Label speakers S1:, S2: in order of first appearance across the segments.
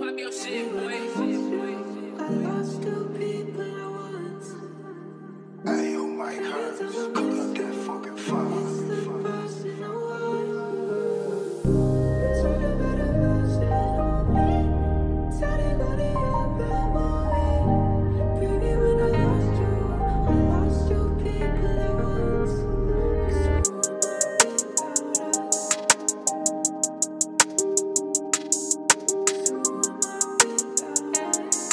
S1: Pop your shit, boy.
S2: I lost two people at once.
S3: Hey, yo, Mike Hertz, cook up that fucking fire.
S2: It's the person I was. It's all about a version of me. Telling all the open way. Baby, when I lost you people at once. 'Cause who am I without us? 'Cause who am I without us?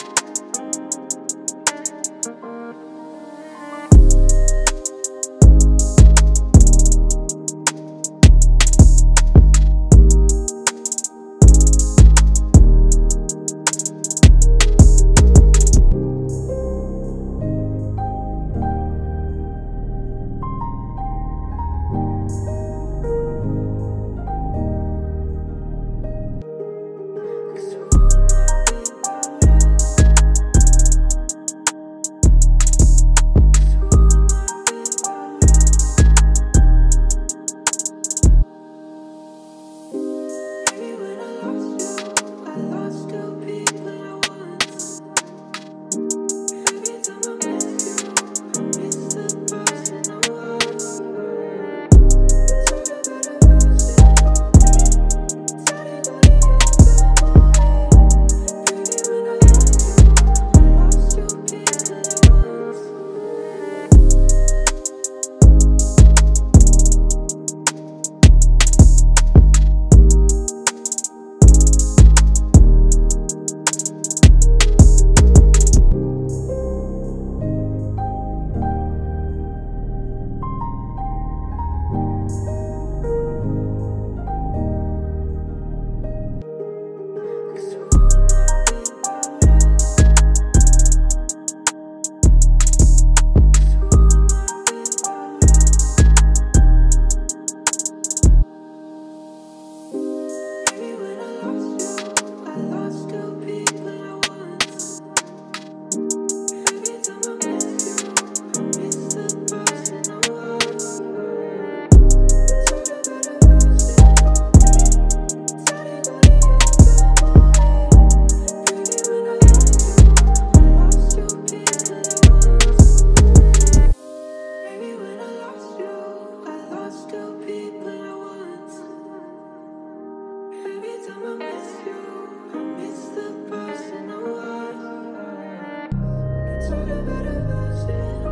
S2: It's all about a version.